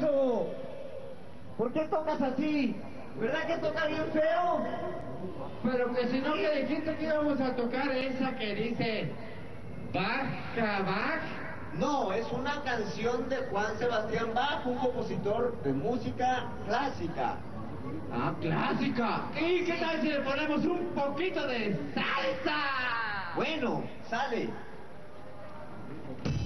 eso? ¿Por qué tocas así? ¿Verdad que toca bien feo? Pero que si no, que dijiste que íbamos a tocar esa que dice Bach, Bach. No, es una canción de Juan Sebastián Bach, un compositor de música clásica. Ah, clásica. ¿Y qué tal si le ponemos un poquito de salsa? Bueno, sale.